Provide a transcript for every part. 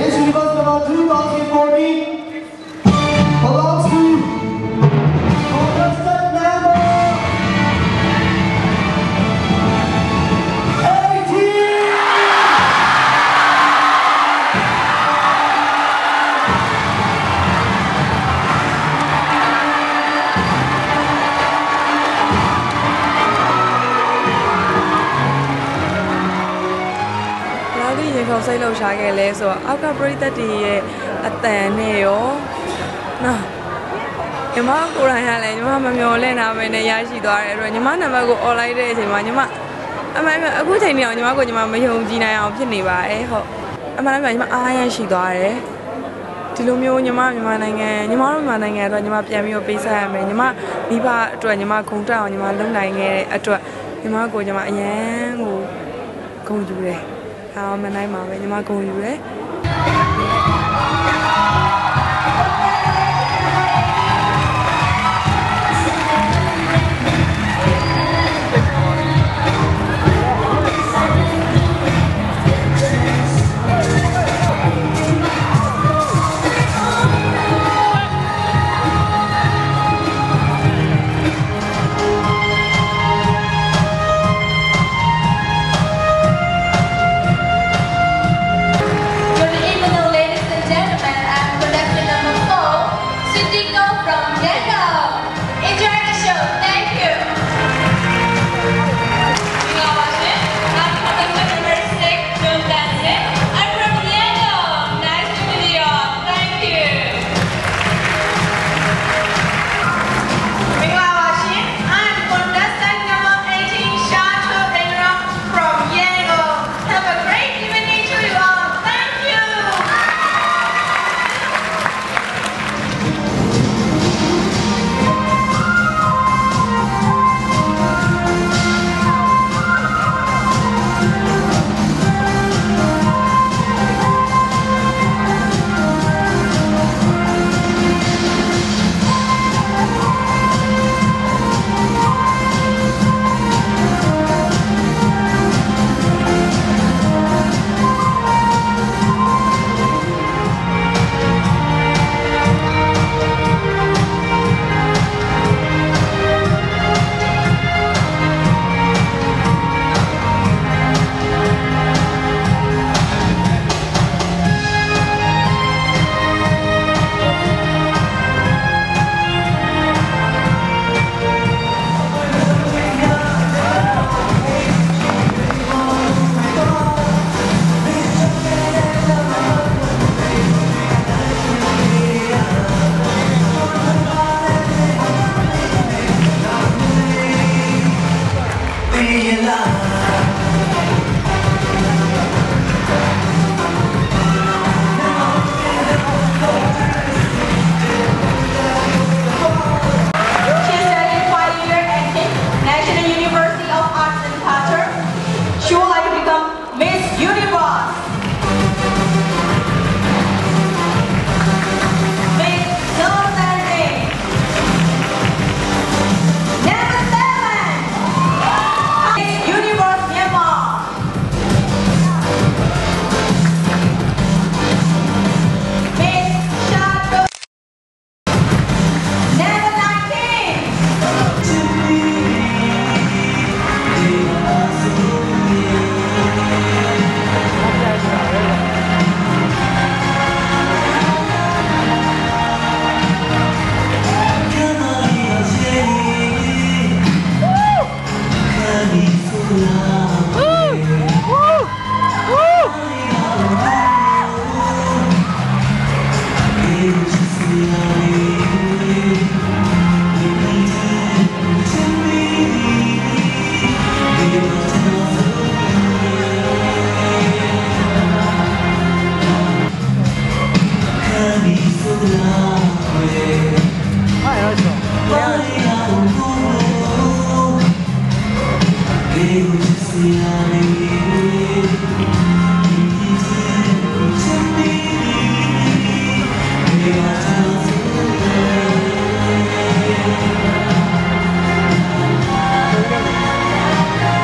Miss Universe number 2014 belongs to contestant number 18. เขาใส่เราช้าแก่เลยส่วนเอากับบริษัทที่แต่เนี่ยโย่นะยังมากูรายอะไรยังมาไม่เอาเล่นนะไม่เนี่ยยาชีตัวอะไรยังมาหน้ามากูออนไลน์ได้ใช่ไหมยังมากูใช่เนี่ยยังมากูยังมาไม่ยอมจีนายเอาพี่นี่ว่าเขามาแล้วยังมายาชีตัวอะไรဒီလိုမျိုးညီမမြန်မာနိုင်ငံညီမတို့မြန်မာနိုင်ငံအတွက်ညီမပြန်ပြီးတော့ပေးဆက်ရမယ်ညီမမိဘအတွက်ညီမခုံတက်အောင်ညီမလုပ်နိုင်ခဲ့တဲ့အတွက်ညီမကိုညီမအရန်ကိုဂုဏ်ယူတယ်အားမနိုင်ပါပဲညီမဂုဏ်ယူတယ်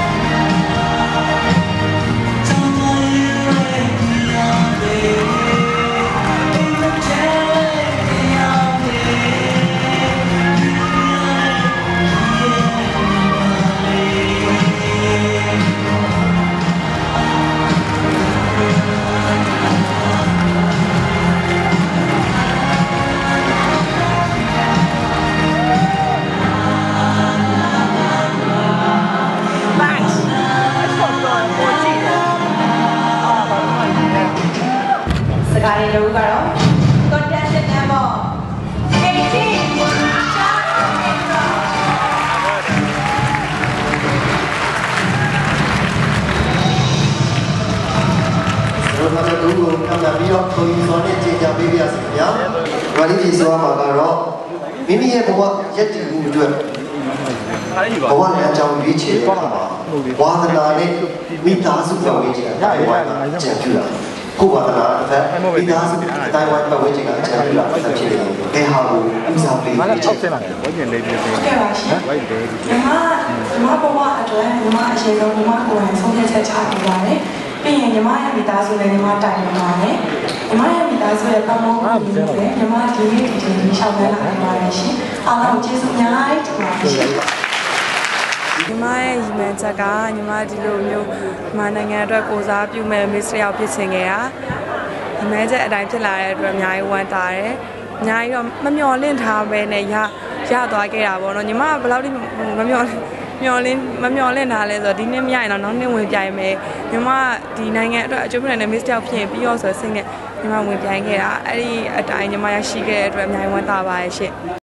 Don't ကားလေးတို့ကတော့ contestant number 18 ကျွန်တော်တို့ကိုကံကြပြီးတော့ကိုကြီးစောနဲ့ကြေညာပေးပြရစီခင်ဗျာ။ဘာလို့ဒီဆိုမှာကတော့မိမိရဲ့ဘဝရက်တည်မှုအတွက်ဘဝနဲ့အကြောင်းရွေးချယ်တဲ့အခါမှာဝါသနာနဲ့မိသားစုပတ်ဝန်းကျင်ကတိုင်ဝမ်မှာကြံပြလာကိုဝါသနာတစ်ဖက်မိသားစုတိုင်ဝမ်ပတ်ဝန်းကျင်ကကြံပြလာဆက်ဖြစ်နေတယ်။ဘယ်ဟာကိုဦးစားပေးလဲချက်ဆက်လာတယ်။ဘာကျင်လေးလေးလေး။ဟုတ်ကဲ့ပါရှင်။ဟုတ်တယ်။ဒီမှာဘဝအတွက်ဒီမှာအရှိဆုံးဒီမှာကိုယ်တိုင်ဆုံးဖြတ်ချက်ချပေးပါတယ်။ပြီးရင်ညီမရဲ့မိသားစုနဲ့ညီမတိုင်ပင်ပါတယ်။ညီမရဲ့မိသားစုရဲ့ကောင်းမွန်မှုတွေနဲ့ညီမဒီနေ့ဒီချိန်ရှောက်လာနိုင်ပါတယ်ရှင်။အားလုံးကျေးဇူးအများကြီးတင်ပါတယ်ရှင်။ညီမရဲ့ရည်မှန်းချက်ကညီမဒီလိုမျိုးမြန်မာနိုင်ငံအတွက်ကိုစားပြုမဲ့ Miss တယောက်ဖြစ်ချင်ခဲ့တာရည်မှန်းချက်အတိုင်းဖြစ်လာတဲ့အတွက်အများကြီးဝမ်းသာတယ်အများကြီးတော့မမျှော်လင့်ထားပဲနဲ့ရသွားခဲ့တာပေါ့နော်ညီမကဘယ်လောက်ထိမမျှော်လင့်ထားလဲဆိုတော့ဒီနှစ်မရရင်တော့နောက်နှစ်ဝင်ပြိုင်မယ်ညီမဒီနိုင်ငံအတွက်အကျိုးဖြစ်တဲ့ Miss တယောက်ဖြစ်ရင်ပြီးတော့ဆိုစိတ်နဲ့ညီမဝင်ပြိုင်ခဲ့တာအဲ့ဒီအတိုင်းညီမရရှိခဲ့တဲ့အတွက်အများကြီးဝမ်းသာပါရဲ့ရှင့်